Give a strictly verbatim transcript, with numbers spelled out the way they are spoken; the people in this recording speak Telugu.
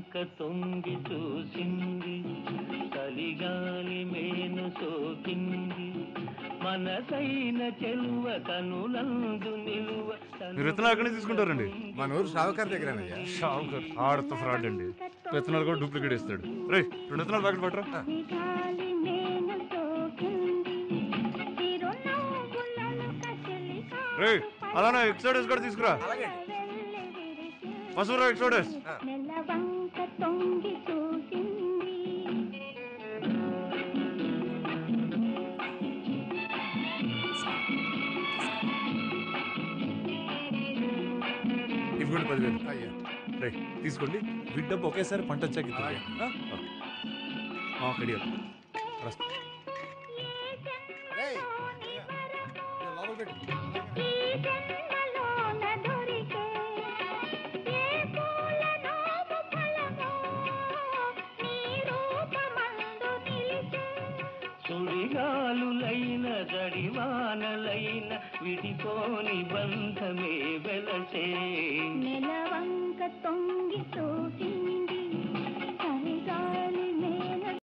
నెలవంక తొంగి చూసింది, చలిగాలి మేను సోకింది, మనసైన చెలువ కనులందు నిలువ. మీరు విత్తనాలు ఎక్కడి నుంచి తీసుకుంటారండి? మన ఊరు షావుకార్ దగ్గర. షావుకార్ ఆడతో ఫ్రాడ్ అండి, విత్తనాలు కూడా డూప్లికేట్ ఇస్తాడు. రే రెండు విత్తనాలు ప్యాకెట్ పట్టరా. రే అలానే ఎక్సోడస్ కూడా తీసుకురా. మసూరా ఎక్సోడస్. ఇవ్వండి పదివేలు. రే తీసుకోండి, బిడ్డ ఒకేసారి పంట వచ్చాక సుడిగాలులైన జడివానలైన విడిపోని బంధమే వెలసే. నెలవంక తొంగి